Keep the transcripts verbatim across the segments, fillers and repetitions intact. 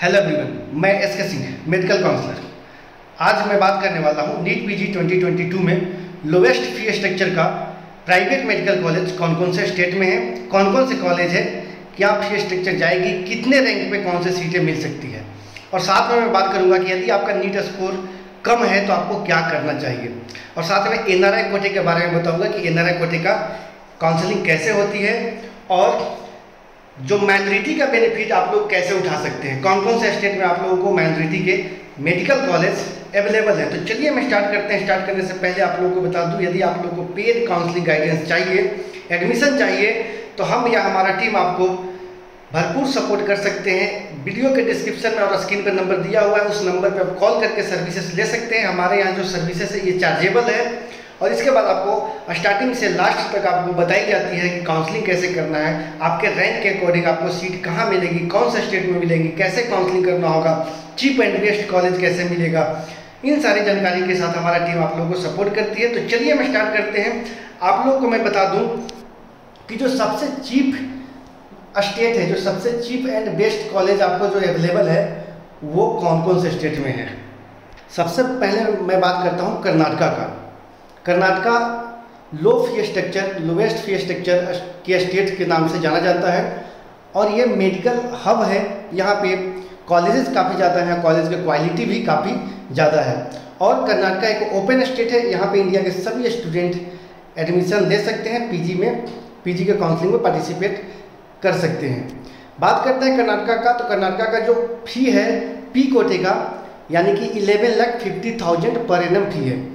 Hello everyone, मैं S के Singh, medical counsellor. आज मैं बात करने वाला हूँ NEET PG twenty twenty two में लोवेस्ट फी स्ट्रक्चर का प्राइवेट मेडिकल कॉलेज कौन कौन से स्टेट में है, कौन कौन से कॉलेज है, क्या फी स्ट्रक्चर जाएगी, कितने रैंक पे कौन से सीटें मिल सकती है, और साथ में मैं बात करूँगा कि यदि आपका नीट स्कोर कम है तो आपको क्या करना चाहिए, और साथ में एन आर आई कोटे के बारे में बताऊँगा कि एन आर आई कोटे का काउंसलिंग कैसे होती है और जो माइनॉरिटी का बेनिफिट आप लोग कैसे उठा सकते हैं, कौन कौन से स्टेट में आप लोगों को माइनॉरिटी के मेडिकल कॉलेज अवेलेबल है। तो चलिए हम स्टार्ट करते हैं। स्टार्ट करने से पहले आप लोगों को बता दूं, यदि आप लोगों को पेड काउंसलिंग गाइडेंस चाहिए, एडमिशन चाहिए, तो हम या हमारा टीम आपको भरपूर सपोर्ट कर सकते हैं। वीडियो के डिस्क्रिप्शन में और स्क्रीन पर नंबर दिया हुआ है, उस नंबर पर आप कॉल करके सर्विसेज ले सकते हैं। हमारे यहाँ जो सर्विसेज है ये चार्जेबल है, और इसके बाद आपको स्टार्टिंग से लास्ट तक आपको बताई जाती है कि काउंसलिंग कैसे करना है, आपके रैंक के अकॉर्डिंग आपको सीट कहाँ मिलेगी, कौन से स्टेट में मिलेगी, कैसे काउंसलिंग करना होगा, चीप एंड बेस्ट कॉलेज कैसे मिलेगा। इन सारी जानकारी के साथ हमारा टीम आप लोगों को सपोर्ट करती है। तो चलिए हम स्टार्ट करते हैं। आप लोगों को मैं बता दूं कि जो सबसे चीप स्टेट है, जो सबसे चीप एंड बेस्ट कॉलेज आपको जो अवेलेबल है वो कौन कौन से स्टेट में है। सबसे पहले मैं बात करता हूँ कर्नाटका का। Karnataka low fee structure, lowest fee structure के स्टेट के नाम से जाना जाता है, और ये मेडिकल हब है। यहाँ पे कॉलेजेस काफ़ी ज़्यादा हैं, कॉलेज की क्वालिटी भी काफ़ी ज़्यादा है, और कर्नाटका एक ओपन स्टेट है। यहाँ पे इंडिया के सभी स्टूडेंट एडमिशन ले सकते हैं, पीजी में पीजी के काउंसलिंग में पार्टिसिपेट कर सकते हैं। बात करते हैं कर्नाटका का, तो कर्नाटका का जो फी है पी कोटे का, यानी कि eleven lakh fifty thousand per annum fee है।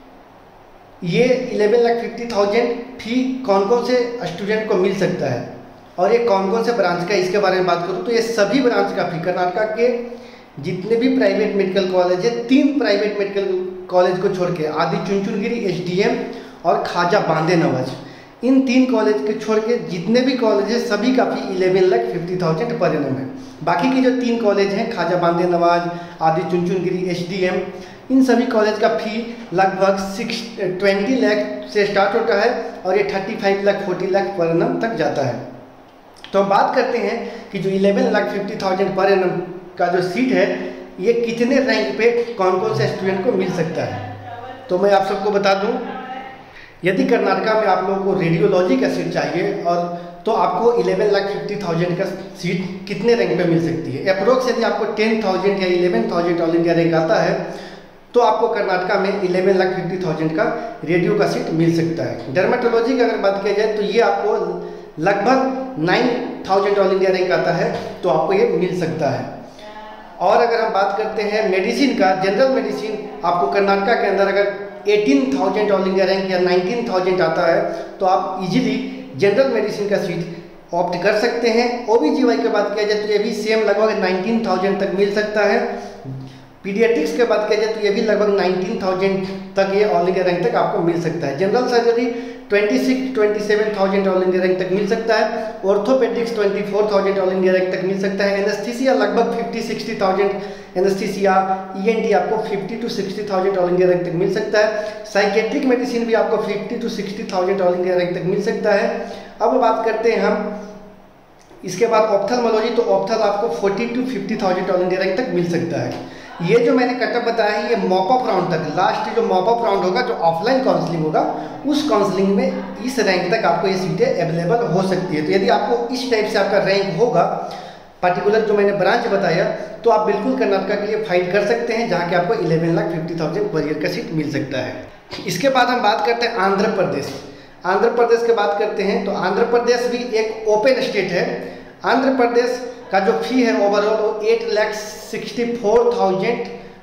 ये eleven lakh fifty thousand fee कौन कौन से स्टूडेंट को मिल सकता है, और ये कौन कौन से ब्रांच का, इसके बारे में बात करूँ तो ये सभी ब्रांच का फी, कर्नाटका के जितने भी प्राइवेट मेडिकल कॉलेज है, तीन प्राइवेट मेडिकल कॉलेज को छोड़ के, आदि चुनचुनगिरी, एस डी एम और खाजा बांधे नवाज, इन तीन कॉलेज के छोड़ के जितने भी कॉलेज है सभी का fee eleven lakh fifty thousand per annum है। बाकी के जो तीन कॉलेज हैं, खाजा Bande Nawaz, Adichunchanagiri, S D M, इन सभी कॉलेज का फी लगभग सिक्स ट्वेंटी लाख से स्टार्ट होता है, और ये thirty five lakh forty lakh per annum तक जाता है। तो हम बात करते हैं कि जो eleven lakh fifty thousand per annum का जो सीट है, ये कितने रैंक पे कौन कौन से स्टूडेंट को मिल सकता है। तो मैं आप सबको बता दूं, यदि कर्नाटका में आप लोगों को रेडियोलॉजी का सीट चाहिए, और तो आपको इलेवन लाख फिफ्टी थाउजेंड का सीट कितने रैंक पे मिल सकती है। अप्रोक्स यदि आपको टेन थाउजेंड या eleven thousand all India rank आता है, तो आपको कर्नाटका में इलेवन लाख फिफ्टी थाउजेंड का रेडियो का सीट मिल सकता है। डर्मेटोलॉजी की अगर बात किया जाए तो ये आपको लगभग nine thousand all India rank आता है, तो आपको ये मिल सकता है। और अगर हम बात करते हैं मेडिसिन का, जनरल मेडिसिन, आपको कर्नाटका के अंदर अगर eighteen thousand all India rank या नाइनटीन थाउजेंड आता है, तो आप इजीली जनरल मेडिसिन का सीट ऑप्ट कर सकते हैं। ओबीजीवाई की बात किया जाए तो ये भी सेम लगभग नाइनटीन थाउजेंड तक मिल सकता है। पीडियाट्रिक्स की बात किया जाए तो ये भी लगभग नाइनटीन थाउजेंड तक ये ऑल इंडिया रैंक तक आपको मिल सकता है। General surgery twenty six twenty seven thousand all India rank तक मिल सकता है। Orthopaedics twenty four thousand all India rank तक मिल सकता है। एनेस्थीसिया लगभग fifty sixty thousand, anaesthesia ENT आपको fifty to sixty thousand all India rank तक मिल सकता है। साइकेट्रिक मेडिसिन भी आपको fifty to sixty thousand all India rank तक मिल सकता है। अब बात करते हैं हम इसके बाद ऑप्थेल्मोलॉजी, तो ऑप्थल आपको forty to fifty thousand all India rank तक मिल सकता है। ये जो मैंने कटअप बताया है, ये मॉप अप राउंड तक, लास्ट जो मॉप अप राउंड होगा, जो ऑफलाइन काउंसलिंग होगा, उस काउंसलिंग में इस रैंक तक आपको ये सीटें अवेलेबल हो सकती है। तो यदि आपको इस टाइप से आपका रैंक होगा, पर्टिकुलर जो मैंने ब्रांच बताया, तो आप बिल्कुल कर्नाटका के लिए फाइट कर सकते हैं, जहाँ के आपको eleven lakh fifty thousand per year का सीट मिल सकता है। इसके बाद हम बात करते हैं आंध्र प्रदेश। आंध्र प्रदेश की बात करते हैं तो आंध्र प्रदेश भी एक ओपन स्टेट है। आंध्र प्रदेश का जो फी है ओवरऑल वो eight lakh sixty four thousand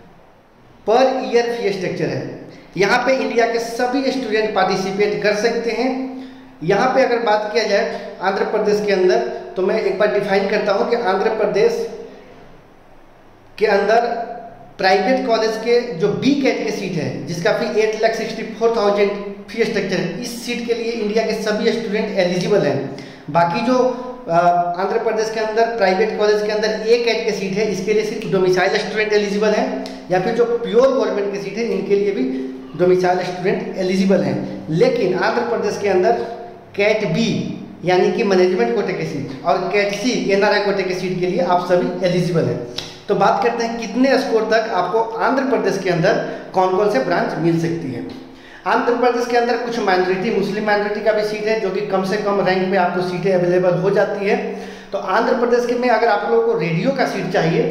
per year fee structure है। यहाँ पे इंडिया के सभी स्टूडेंट पार्टिसिपेट कर सकते हैं। यहाँ पे अगर बात किया जाए आंध्र प्रदेश के अंदर, तो मैं एक बार डिफाइन करता हूँ कि आंध्र प्रदेश के अंदर प्राइवेट कॉलेज के जो बी कैट की सीट है, जिसका fee eight lakh sixty four thousand fee structure है, इस सीट के लिए इंडिया के सभी स्टूडेंट एलिजिबल हैं। बाकी जो आंध्र प्रदेश के अंदर प्राइवेट कॉलेज के अंदर ए कैट की सीट है, इसके लिए सिर्फ डोमिसाइल स्टूडेंट एलिजिबल हैं, या फिर जो प्योर गवर्नमेंट की सीट है इनके लिए भी डोमिसाइल स्टूडेंट एलिजिबल हैं। लेकिन आंध्र प्रदेश के अंदर कैट बी यानी कि मैनेजमेंट कोटे की सीट और cat C N R I कोटे की सीट के लिए आप सभी एलिजिबल हैं। तो बात करते हैं कितने स्कोर तक आपको आंध्र प्रदेश के अंदर कौन कौन से ब्रांच मिल सकती है। आंध्र प्रदेश के अंदर कुछ माइनॉरिटी, मुस्लिम माइनॉरिटी का भी सीट है जो कि कम से कम रैंक में आपको सीटें अवेलेबल हो जाती है। तो आंध्र प्रदेश के में अगर आप लोगों को रेडियो का सीट चाहिए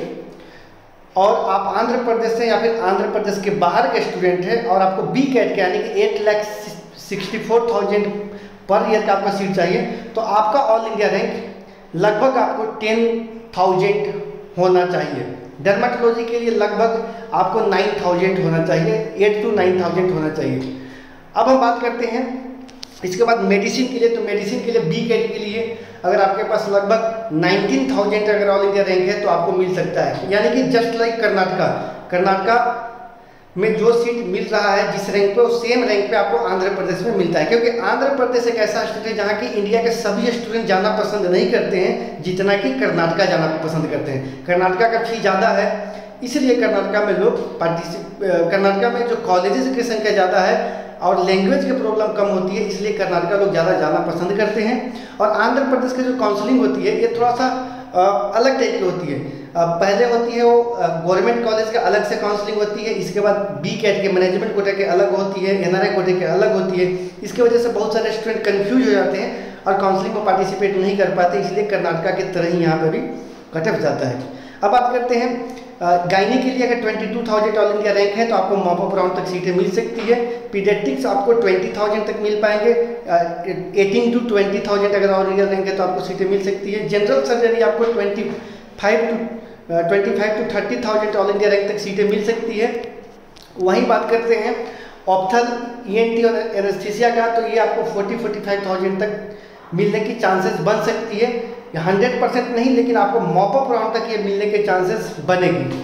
और आप आंध्र प्रदेश से या फिर आंध्र प्रदेश के बाहर के स्टूडेंट हैं और आपको बी कैट के यानी कि eight lakh sixty four thousand per year का आपका सीट चाहिए, तो आपका ऑल इंडिया रैंक लगभग आपको टेन थाउजेंड होना चाहिए। डर्मेटोलॉजी के लिए लगभग आपको नाइन थाउजेंड होना चाहिए, एट टू नाइन थाउजेंड होना चाहिए। अब हम बात करते हैं इसके बाद मेडिसिन के लिए। तो मेडिसिन के लिए बी कैट के लिए अगर आपके पास लगभग नाइनटीन थाउजेंड अगर ऑल इंडिया रैंक है तो आपको मिल सकता है, यानी कि जस्ट लाइक कर्नाटका कर्नाटका में जो सीट मिल रहा है जिस रैंक पे, उस सेम रैंक पे आपको आंध्र प्रदेश में मिलता है। क्योंकि आंध्र प्रदेश एक ऐसा स्टेट है जहाँ की इंडिया के सभी स्टूडेंट जाना पसंद नहीं करते हैं जितना कि कर्नाटका जाना पसंद करते हैं। कर्नाटका का फी ज़्यादा है, इसलिए कर्नाटका में लोग पार्टिसिप कर्नाटका में जो कॉलेजेस की संख्या ज़्यादा है और लैंग्वेज की प्रॉब्लम कम होती है, इसलिए कर्नाटका लोग ज़्यादा जाना पसंद करते हैं। और आंध्र प्रदेश की जो काउंसलिंग होती है ये थोड़ा सा आ, अलग टाइप की होती है। आ, पहले होती है वो गवर्नमेंट कॉलेज के अलग से काउंसलिंग होती है, इसके बाद बी कैट के मैनेजमेंट कोटे के अलग होती है, एनआरआई कोटे के अलग होती है। इसकी वजह से बहुत सारे स्टूडेंट कन्फ्यूज हो जाते हैं और काउंसलिंग में पार्टिसिपेट नहीं कर पाते, इसलिए कर्नाटका की तरह ही यहाँ पर भी कट ऑफ जाता है। अब बात करते हैं गायनी के लिए। अगर twenty two thousand all India rank है तो आपको मॉप अप राउंड तक सीटें मिल सकती है। पीडियाट्रिक्स आपको ट्वेंटी थाउजेंड तक मिल पाएंगे, एटीन टू ट्वेंटी थाउजेंड अगर ऑल इंडिया रैंक है तो आपको सीटें मिल सकती है। जनरल सर्जरी आपको twenty five to twenty five to thirty thousand all India rank तक सीटें मिल सकती है। वहीं बात करते हैं ऑप्थल, ईएनटी और एनेस्थीसिया का, तो ये आपको फोर्टी फोर्टी फाइव थाउजेंड तक मिलने की चांसेस बन सकती है। हंड्रेड परसेंट नहीं, लेकिन आपको मॉप अप राउंड तक ये मिलने के चांसेस बनेगी।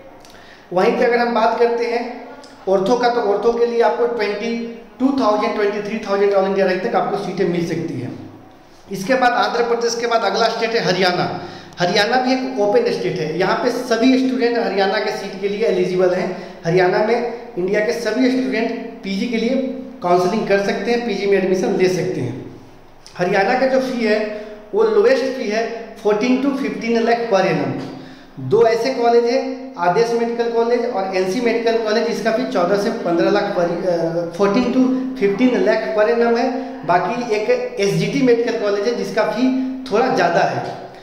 वहीं पे अगर हम बात करते हैं ऑर्थो का, तो ऑर्थो के लिए आपको twenty two thousand twenty three thousand all India rank तक आपको सीटें मिल सकती है। इसके बाद आंध्र प्रदेश के बाद अगला स्टेट है हरियाणा। हरियाणा भी एक ओपन स्टेट है, यहाँ पे सभी स्टूडेंट हरियाणा के सीट के लिए एलिजिबल हैं। हरियाणा में इंडिया के सभी स्टूडेंट पीजी के लिए काउंसलिंग कर सकते हैं, पीजी में एडमिशन ले सकते हैं। हरियाणा का जो फी है वो लोएस्ट फी है fourteen to fifteen lakh per annum. दो ऐसे कॉलेज है, आदेश मेडिकल कॉलेज और एनसी मेडिकल कॉलेज, इसका फी चौदह से पंद्रह लाख पर fourteen to fifteen lakh per annum है। बाकी एक एसजीटी मेडिकल कॉलेज है जिसका फी थोड़ा ज़्यादा है।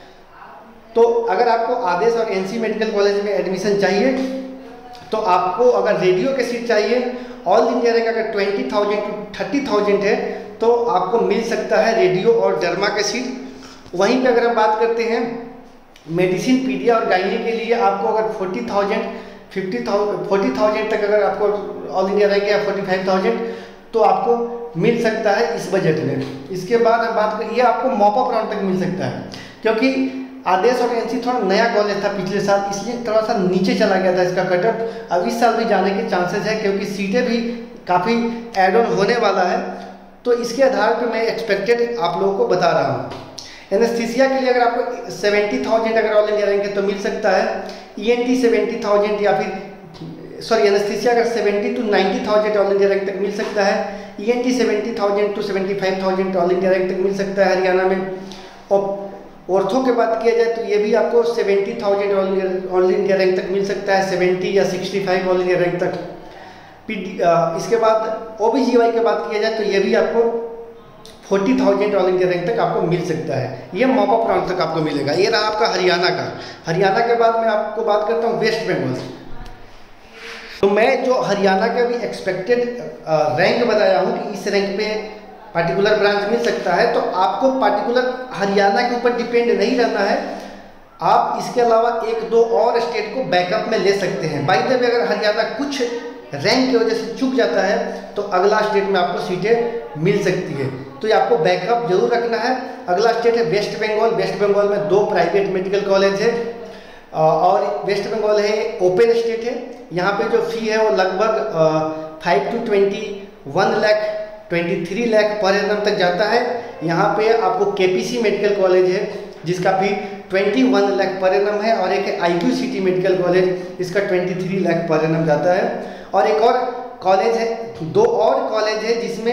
तो अगर आपको आदेश और एनसी मेडिकल कॉलेज में एडमिशन चाहिए तो आपको अगर रेडियो के सीट चाहिए, ऑल इंडिया रैंक अगर twenty thousand to thirty thousand है तो आपको मिल सकता है रेडियो और डर्मा के सीट। वहीं पे अगर हम बात करते हैं मेडिसिन, पीडिया और गायनी के लिए आपको अगर forty thousand fifty thousand forty thousand तक अगर आपको ऑल इंडिया रैंक या फोर्टी फाइव थाउजेंड तो आपको मिल सकता है इस बजट में। इसके बाद हम बात करें, ये आपको मॉप अप राउंड तक मिल सकता है, क्योंकि आदेश और एनसी थोड़ा नया कॉलेज था पिछले साल, इसलिए थोड़ा सा नीचे चला गया था इसका कट ऑफ। अब इस साल भी जाने के चांसेस है क्योंकि सीटें भी काफ़ी एड ऑन होने वाला है, तो इसके आधार पर मैं एक्सपेक्टेड आप लोगों को बता रहा हूँ। एनेस्थीसिया के लिए अगर आपको सेवेंटी थाउजेंड अगर ऑल इंडिया रैंक है तो मिल सकता है। ईएनटी सेवेंटी थाउजेंड या फिर सॉरी एनेस्थीसिया अगर seventy to ninety thousand all India rank तक मिल सकता है। ENT seventy thousand to seventy five thousand all India rank तक मिल सकता है हरियाणा में। और ऑर्थो की बात किया जाए तो ये भी आपको seventy thousand all India rank तक मिल सकता है, सेवेंटी या sixty five all India rank तक। इसके बाद ओबीजीवाई की बात किया जाए तो ये भी आपको forty thousand all India rank तक आपको मिल सकता है। ये मॉप अप राउंड तक आपको मिलेगा। ये रहा आपका हरियाणा का। हरियाणा के बाद मैं आपको बात करता हूँ वेस्ट बंगाल। तो मैं जो हरियाणा का भी एक्सपेक्टेड रैंक बताया हूँ कि इस रैंक पे पार्टिकुलर ब्रांच मिल सकता है, तो आपको पार्टिकुलर हरियाणा के ऊपर डिपेंड नहीं रहना है। आप इसके अलावा एक दो और स्टेट को बैकअप में ले सकते हैं। बाई द वे अगर हरियाणा कुछ रैंक की वजह से चूक जाता है तो अगला स्टेट में आपको सीटें मिल सकती है, तो ये आपको बैकअप जरूर रखना है। अगला स्टेट है वेस्ट बंगाल। वेस्ट बंगाल में दो प्राइवेट मेडिकल कॉलेज है और वेस्ट बंगाल है ओपन स्टेट है। यहाँ पे जो फी है वो लगभग five to twenty one lakh twenty three lakh per annum तक जाता है। यहाँ पे आपको केपीसी मेडिकल कॉलेज है जिसका फी twenty one lakh per annum है, और एक आईक्यू सिटी मेडिकल कॉलेज इसका twenty three lakh per annum जाता है। और एक और कॉलेज है, दो और कॉलेज है जिसमें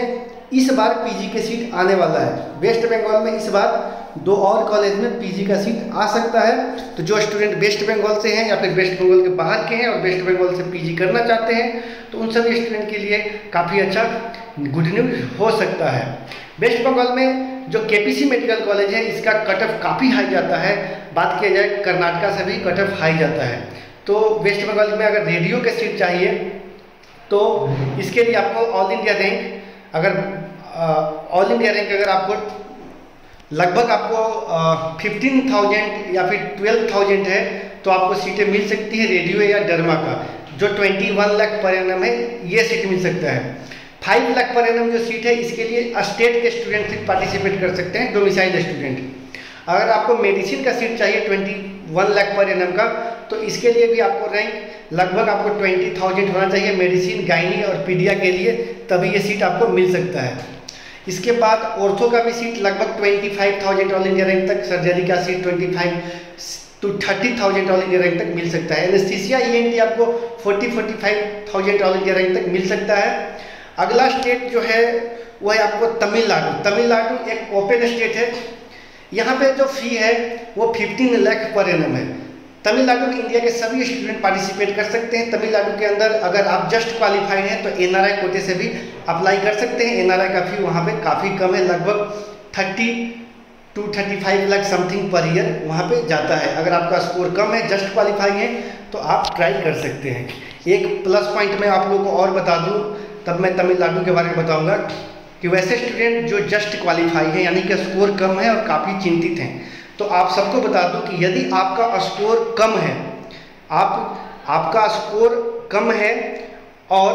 इस बार पीजी की सीट आने वाला है। वेस्ट बंगाल में इस बार दो और कॉलेज में पीजी का सीट आ सकता है। तो जो स्टूडेंट वेस्ट बंगाल से हैं या फिर वेस्ट बंगाल के बाहर के हैं और वेस्ट बंगाल से पीजी करना चाहते हैं तो उन सभी स्टूडेंट के लिए काफ़ी अच्छा गुड न्यूज हो सकता है। वेस्ट बंगाल में जो केपीसी मेडिकल कॉलेज है इसका कट ऑफ काफ़ी हाई जाता है। बात किया जाए कर्नाटका से भी कट ऑफ हाई जाता है। तो वेस्ट बंगाल में अगर रेडियो के सीट चाहिए तो इसके लिए आपको ऑल इंडिया रैंक अगर ऑल इंडिया रैंक अगर आपको लगभग आपको फिफ्टीन थाउजेंड या फिर ट्वेल्व थाउजेंड है तो आपको सीटें मिल सकती है रेडियो या डरमा का, जो twenty one lakh per annum है ये सीट मिल सकता है। फाइव लाख पर एनम जो सीट है इसके लिए स्टेट के स्टूडेंट सीट पार्टिसिपेट कर सकते हैं, डोमिसाइल स्टूडेंट। अगर आपको मेडिसिन का सीट चाहिए twenty one lakh per annum का तो इसके लिए भी आपको रैंक लगभग आपको ट्वेंटी थाउजेंड होना चाहिए मेडिसिन, गायनी और पीडिया के लिए, तभी ये सीट आपको मिल सकता है। इसके बाद ऑर्थो का भी सीट लगभग twenty five thousand all India rank तक, सर्जरी का seat twenty five to thirty thousand all India rank तक मिल सकता है। एनेस्थीसिया ईएनटी आपको forty forty five thousand all India rank तक मिल सकता है। अगला स्टेट जो है वह है आपको तमिलनाडु। तमिलनाडु एक ओपन स्टेट है, यहाँ पे जो फी है वो फिफ्टीन लाख पर एनम है। तमिलनाडु में इंडिया के सभी स्टूडेंट पार्टिसिपेट कर सकते हैं। तमिलनाडु के अंदर अगर आप जस्ट क्वालिफाइड हैं तो एनआरआई कोटे से भी अप्लाई कर सकते हैं। एनआरआई का फी वहाँ पे काफ़ी कम है, लगभग thirty to thirty five lakh something per year वहाँ पे जाता है। अगर आपका स्कोर कम है, जस्ट क्वालिफाई है तो आप ट्राई कर सकते हैं। एक प्लस पॉइंट मैं आप लोगों को और बता दूँ, तब मैं तमिलनाडु के बारे में बताऊँगा कि वैसे स्टूडेंट जो जस्ट क्वालिफाई हैं यानी कि स्कोर कम है और काफ़ी चिंतित हैं, तो आप सबको बता दूं कि यदि आपका स्कोर कम है, आप आपका स्कोर कम है और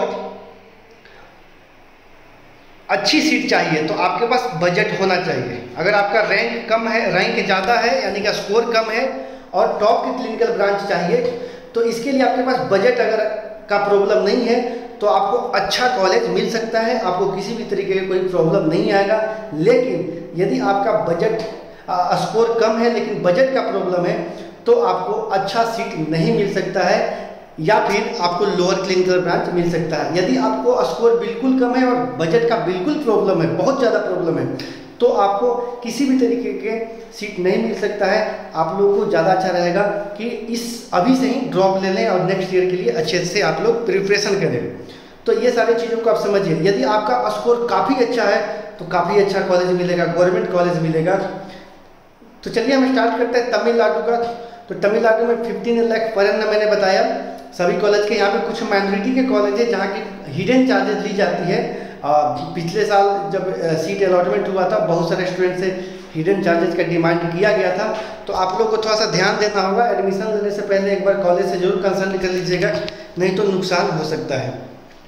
अच्छी सीट चाहिए तो आपके पास बजट होना चाहिए। अगर आपका रैंक कम है, रैंक ज़्यादा है यानी कि स्कोर कम है और टॉप की क्लिनिकल ब्रांच चाहिए तो इसके लिए आपके पास बजट अगर का प्रॉब्लम नहीं है तो आपको अच्छा कॉलेज मिल सकता है, आपको किसी भी तरीके का कोई प्रॉब्लम नहीं आएगा। लेकिन यदि आपका बजट स्कोर कम है लेकिन बजट का प्रॉब्लम है तो आपको अच्छा सीट नहीं मिल सकता है या फिर आपको लोअर क्लिनिकल ब्रांच मिल सकता है। यदि आपको स्कोर बिल्कुल कम है और बजट का बिल्कुल प्रॉब्लम है, बहुत ज़्यादा प्रॉब्लम है, तो आपको किसी भी तरीके के सीट नहीं मिल सकता है। आप लोगों को ज़्यादा अच्छा रहेगा कि इस अभी से ही ड्रॉप ले लें और नेक्स्ट ईयर के लिए अच्छे से आप लोग प्रिपरेशन करें। तो ये सारी चीज़ों को आप समझिए। यदि आपका स्कोर काफ़ी अच्छा है तो काफ़ी अच्छा कॉलेज मिलेगा, गवर्नमेंट कॉलेज मिलेगा। तो चलिए हम स्टार्ट करते हैं तमिलनाडु का। तो तमिलनाडु में फिफ्टीन लाख पर एनम मैंने बताया सभी कॉलेज के। यहाँ पे कुछ माइनॉरिटी के कॉलेज है जहाँ की हिडन चार्जेस ली जाती है। आ, पिछले साल जब सीट अलॉटमेंट हुआ था बहुत सारे स्टूडेंट से हिडन चार्जेस का डिमांड किया गया था, तो आप लोग को थोड़ा सा ध्यान देना होगा। एडमिशन लेने से पहले एक बार कॉलेज से जरूर कंसल्ट कर लीजिएगा, नहीं तो नुकसान हो सकता है।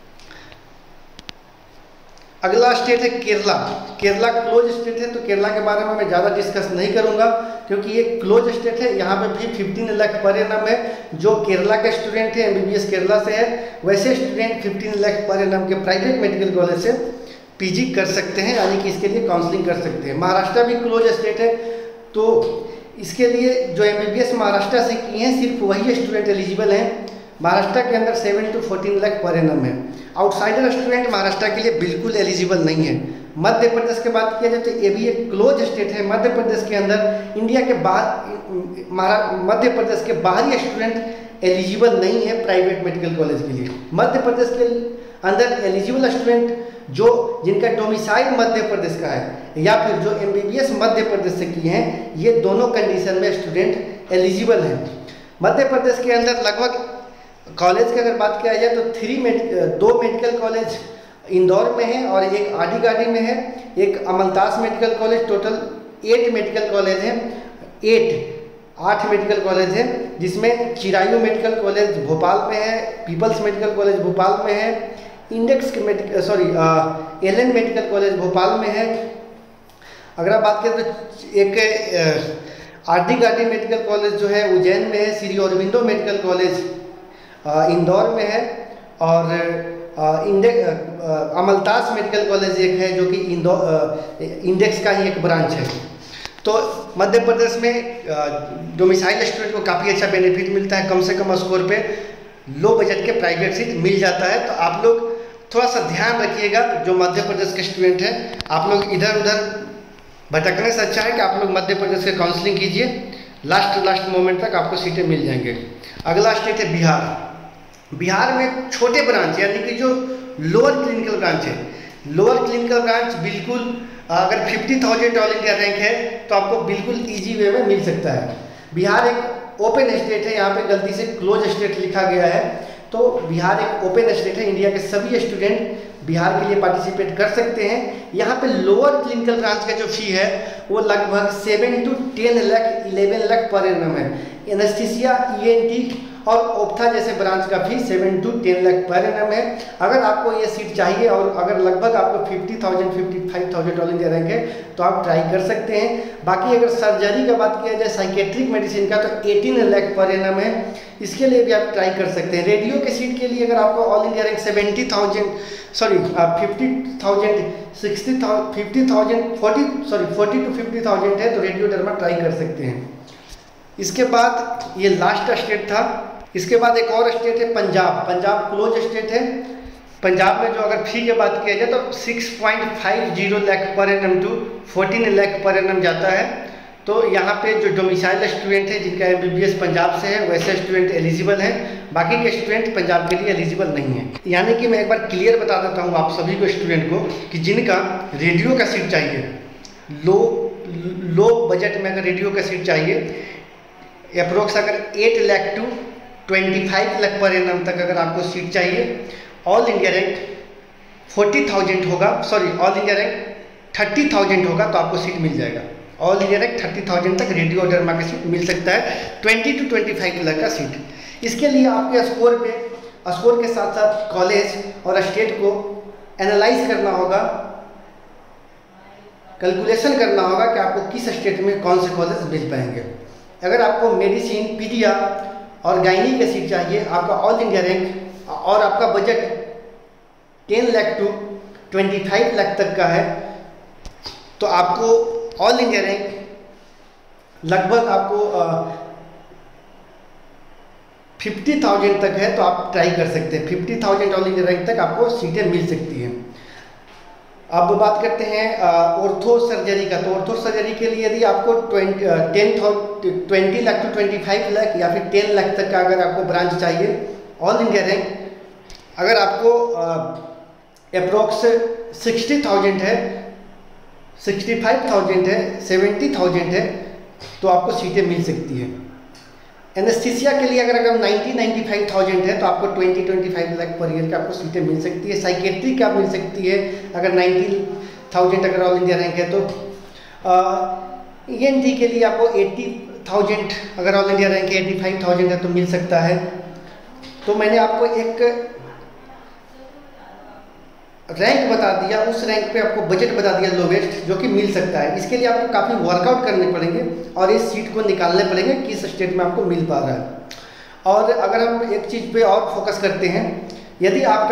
अगला स्टेट है केरला। केरला क्लोज स्टेट है तो केरला के बारे में मैं ज़्यादा डिस्कस नहीं करूंगा क्योंकि ये क्लोज स्टेट है। यहाँ पे भी फिफ्टीन लाख पर एनम है। जो केरला के स्टूडेंट है, एमबीबीएस केरला से है, वैसे student fifteen lakh per annum के प्राइवेट मेडिकल कॉलेज से पीजी कर सकते हैं, यानी कि इसके लिए काउंसलिंग कर सकते हैं। महाराष्ट्र भी क्लोज स्टेट है तो इसके लिए जो एमबीबीएस महाराष्ट्र से किए हैं सिर्फ वही स्टूडेंट एलिजिबल हैं। महाराष्ट्र के अंदर seven to fourteen lakh per annum है। आउटसाइडर स्टूडेंट महाराष्ट्र के लिए बिल्कुल एलिजिबल नहीं है। मध्य प्रदेश की बात किया जाए तो ये भी एक क्लोज स्टेट है। मध्य प्रदेश के अंदर इंडिया के बाहर मध्य प्रदेश के बाहरी स्टूडेंट एलिजिबल नहीं है प्राइवेट मेडिकल कॉलेज के लिए। मध्य प्रदेश के अंदर एलिजिबल स्टूडेंट जो जिनका डोमिसाइल मध्य प्रदेश का है या फिर जो एमबीबीएस मध्य प्रदेश से किए हैं, ये दोनों कंडीशन में स्टूडेंट एलिजिबल हैं। मध्य प्रदेश के अंदर लगभग कॉलेज की अगर बात किया जाए तो थ्री मेड दो मेडिकल कॉलेज इंदौर में है और एक आदिगाड़ी में है, एक Amaltas medical college. Total eight medical college हैं, एट आठ मेडिकल कॉलेज हैं, जिसमें चिरायू मेडिकल कॉलेज भोपाल में है, पीपल्स मेडिकल कॉलेज भोपाल में है, Index medical sorry L N medical college Bhopal में है। अगर आप बात करें तो एक आदिगाड़ी मेडिकल कॉलेज जो है उज्जैन में है, श्री अरविंदो मेडिकल कॉलेज इंदौर में है और इंडेक्स अमलतास मेडिकल कॉलेज एक है जो कि इंदौर इंडेक्स का ही एक ब्रांच है। तो मध्य प्रदेश में डोमिसाइल स्टूडेंट को काफ़ी अच्छा बेनिफिट मिलता है, कम से कम स्कोर पे लो बजट के प्राइवेट सीट मिल जाता है। तो आप लोग थोड़ा सा ध्यान रखिएगा, जो मध्य प्रदेश के स्टूडेंट हैं, आप लोग इधर उधर भटकने से अच्छा है कि आप लोग मध्य प्रदेश के काउंसलिंग कीजिए, लास्ट लास्ट मोमेंट तक आपको सीटें मिल जाएंगे। अगला स्टेट है बिहार। बिहार में छोटे ब्रांच यानी कि जो लोअर क्लिनिकल ब्रांच है, लोअर क्लिनिकल ब्रांच बिल्कुल अगर fifty thousand all India rank है तो आपको बिल्कुल ईजी वे में मिल सकता है। बिहार एक ओपन स्टेट है, यहाँ पे गलती से क्लोज स्टेट लिखा गया है, तो बिहार एक ओपन स्टेट है। इंडिया के सभी स्टूडेंट बिहार के लिए पार्टिसिपेट कर सकते हैं। यहाँ पे लोअर क्लिनिकल ब्रांच का जो फी है वो लगभग seven to ten lakh eleven lakh per annum है। एनेस्थीसिया, ईएनटी और ओप्था जैसे ब्रांच का fee seven to ten lakh per annum है। अगर आपको ये सीट चाहिए और अगर लगभग आपको fifty thousand fifty five thousand all India rank है तो आप ट्राई कर सकते हैं। बाकी अगर सर्जरी का बात किया जाए साइकेट्रिक मेडिसिन का तो एटीन लाख पर एनम है, इसके लिए भी आप ट्राई कर सकते हैं। रेडियो के सीट के लिए अगर आपको all India rank seventy thousand sorry fifty thousand sixty thousand fifty thousand forty sorry forty to fifty thousand है तो रेडियो डर्मा ट्राई कर सकते हैं। इसके बाद ये लास्ट स्टेट था। इसके बाद एक और स्टेट है पंजाब। पंजाब क्लोज स्टेट है। पंजाब में जो अगर फी की बात किया जाए तो six point five zero lakh per annum to fourteen lakh per annum जाता है। तो यहाँ पे जो डोमिसाइल स्टूडेंट है जिनका एमबीबीएस पंजाब से है वैसे स्टूडेंट एलिजिबल हैं, बाकी के स्टूडेंट पंजाब के लिए एलिजिबल नहीं है। यानी कि मैं एक बार क्लियर बता देता हूँ आप सभी को स्टूडेंट को कि जिनका रेडियो का सीट चाहिए, लो लो बजट में अगर रेडियो का सीट चाहिए, अप्रोक्स अगर eight lakh to twenty five lakh per annum तक अगर आपको सीट चाहिए, all India rank forty thousand होगा, sorry all India rank thirty thousand होगा तो आपको सीट मिल जाएगा। All India rank thirty thousand तक रेडियो डर्मा का सीट मिल सकता है, twenty to twenty five lakh का सीट। इसके लिए आपके स्कोर पे स्कोर के साथ साथ कॉलेज और स्टेट को एनालाइज करना होगा, कैलकुलेशन करना होगा कि आपको किस स्टेट में कौन से कॉलेज मिल पाएंगे। अगर आपको मेडिसिन, पीडिया और गायनी की सीट चाहिए, आपका ऑल इंडिया रैंक और आपका budget ten lakh to twenty five lakh तक का है तो आपको ऑल इंडिया रैंक लगभग आपको फिफ्टी थाउजेंड तक है तो आप ट्राई कर सकते हैं। Fifty thousand all India rank तक आपको सीटें मिल सकती हैं। अब बात करते हैं ऑर्थो सर्जरी का। तो ऑर्थो सर्जरी के लिए यदि आपको twenty ten thousand twenty lakh to twenty five lakh या फिर टेन लाख तक का अगर आपको ब्रांच चाहिए, ऑल इंडिया रैंक अगर आपको अप्रोक्स सिक्सटी थाउजेंड है, सिक्सटी फाइव थाउजेंड है, सेवेंटी थाउजेंड है तो आपको सीटें मिल सकती हैं। एनेस्थीसिया के लिए अगर अगर नाइन्टी नाइन्टी फाइव थाउजेंड है तो आपको ट्वेंटी ट्वेंटी फाइव लाख पर ईयर का आपको सीटें मिल सकती है। साइकेट्री का मिल सकती है अगर नाइन्टी थाउजेंड अगर ऑल इंडिया रैंक है तो। ईएनटी के लिए आपको एट्टी थाउजेंड अगर ऑल इंडिया रैंक है, एटी फाइव थाउजेंड है तो मिल सकता है। तो मैंने आपको एक रैंक बता दिया, उस रैंक पे आपको बजट बता दिया लोवेस्ट जो कि मिल सकता है। इसके लिए आपको काफ़ी वर्कआउट करने पड़ेंगे और इस सीट को निकालने पड़ेंगे किस स्टेट में आपको मिल पा रहा है। और अगर हम एक चीज़ पे और फोकस करते हैं, यदि आपका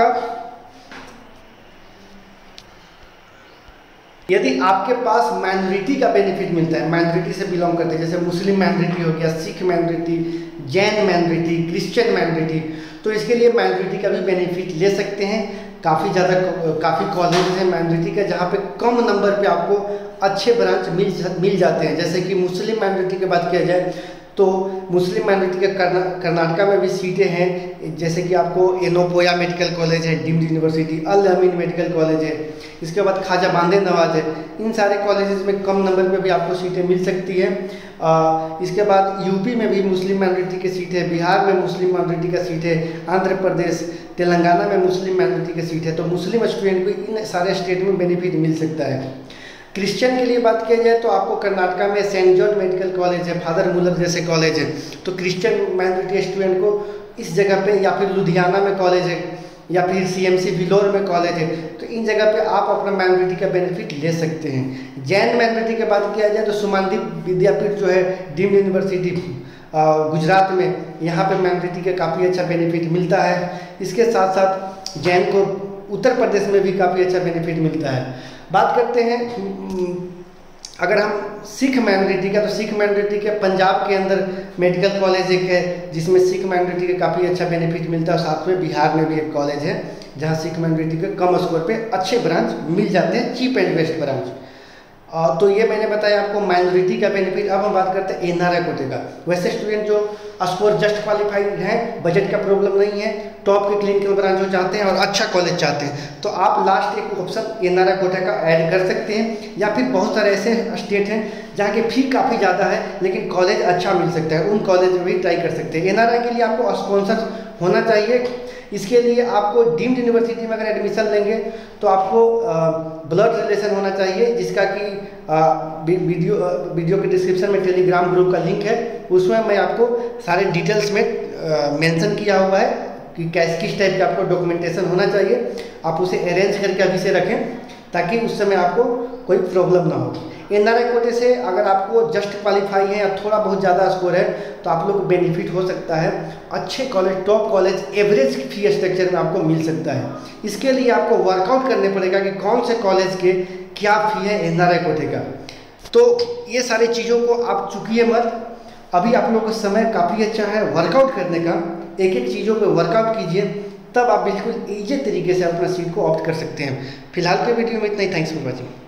यदि आपके पास माइनॉरिटी का बेनिफिट मिलता है, माइनॉरिटी से बिलोंग करते हैं, जैसे मुस्लिम माइनॉरिटी हो गया, Sikh minority, Jain minority, Christian minority, तो इसके लिए माइनॉरिटी का भी बेनिफिट ले सकते हैं। काफ़ी ज़्यादा काफ़ी कॉलेज हैं माइनॉरिटी के जहाँ पे कम नंबर पे आपको अच्छे ब्रांच मिल मिल जाते हैं। जैसे कि मुस्लिम माइनॉरिटी की बात किया जाए तो मुस्लिम माइनॉरिटी के कर्ना कर्नाटका में भी सीटें हैं, जैसे कि आपको एनोपोया मेडिकल कॉलेज है, deemed university, Al Ameen medical college है, इसके बाद ख्वाजा बांदे नवाज है। इन सारे कॉलेजेस में कम नंबर पे भी आपको सीटें मिल सकती हैं। इसके बाद यूपी में भी मुस्लिम माइनॉरिटी की सीट है, बिहार में मुस्लिम माइनॉरिटी का सीट है, आंध्र प्रदेश, तेलंगाना में मुस्लिम माइनॉरिटी की सीट है। तो मुस्लिम स्टूडेंट को इन सारे स्टेट में बेनिफिट मिल सकता है। क्रिश्चियन के लिए बात किया जाए तो आपको कर्नाटका में सेंट जॉन मेडिकल कॉलेज है, फादर मुलर जैसे कॉलेज है, तो क्रिश्चियन माइनॉरिटी स्टूडेंट को इस जगह पे, या फिर लुधियाना में कॉलेज है, या फिर सीएमसी विलोर में कॉलेज है, तो इन जगह पे आप अपना माइनॉरिटी का बेनिफिट ले सकते हैं। जैन माइनॉरिटी की बात किया जाए तो सुमानदीप विद्यापीठ जो है डीम्ड यूनिवर्सिटी गुजरात में, यहाँ पे माइनॉरिटी का काफ़ी अच्छा बेनिफिट मिलता है। इसके साथ साथ जैन को उत्तर प्रदेश में भी काफ़ी अच्छा बेनिफिट मिलता है। बात करते हैं अगर हम सिख माइनॉरिटी का, तो सिख माइनॉरिटी के पंजाब के अंदर मेडिकल कॉलेज एक है जिसमें सिख माइनॉरिटी का काफ़ी अच्छा बेनिफिट मिलता है। साथ में बिहार में भी एक कॉलेज है जहाँ सिक्स माइनॉरिटी के कम स्कोर पे अच्छे ब्रांच मिल जाते हैं, चीप एंड बेस्ट ब्रांच। आ, तो ये मैंने बताया आपको माइनॉरिटी का बेनिफिट। अब हम बात करते हैं एनआरआई कोटे का। वैसे स्टूडेंट जो स्कोर जस्ट क्वालिफाइड हैं, बजट का प्रॉब्लम नहीं है, टॉप के क्लिनिकल ब्रांच जो चाहते हैं और अच्छा कॉलेज चाहते हैं, तो आप लास्ट एक ऑप्शन एनआरआई कोटा का ऐड कर सकते हैं। या फिर बहुत सारे ऐसे स्टेट हैं जहाँ की फी काफ़ी ज़्यादा है लेकिन कॉलेज अच्छा मिल सकता है, उन कॉलेज में भी ट्राई कर सकते हैं। एनआरआई के लिए आपको स्पॉन्सर होना चाहिए। इसके लिए आपको डीम्ड यूनिवर्सिटी में अगर एडमिशन लेंगे तो आपको ब्लड रिलेशन होना चाहिए, जिसका कि वीडियो वीडियो के डिस्क्रिप्शन में टेलीग्राम ग्रुप का लिंक है, उसमें मैं आपको सारे डिटेल्स में मेंशन किया हुआ है कि कैस किस टाइप का आपको डॉक्यूमेंटेशन होना चाहिए। आप उसे अरेंज करके अभी से रखें ताकि उस समय आपको कोई प्रॉब्लम ना हो। एनआरआई कोटे से अगर आपको जस्ट क्वालिफाई है या थोड़ा बहुत ज़्यादा स्कोर है तो आप लोग को बेनिफिट हो सकता है, अच्छे college, top college, average fee structure में आपको मिल सकता है। इसके लिए आपको वर्कआउट करने पड़ेगा कि कौन से कॉलेज के क्या फी है एनआरआई कोटे का। तो ये सारी चीज़ों को आप चुकिए मत, अभी आप लोगों को समय काफ़ी अच्छा है वर्कआउट करने का। एक एक चीज़ों पे वर्कआउट कीजिए, तब आप बिल्कुल ईजी तरीके से अपना सीट को ऑप्ट कर सकते हैं। फिलहाल के वीडियो में इतना ही। Thanks for watching.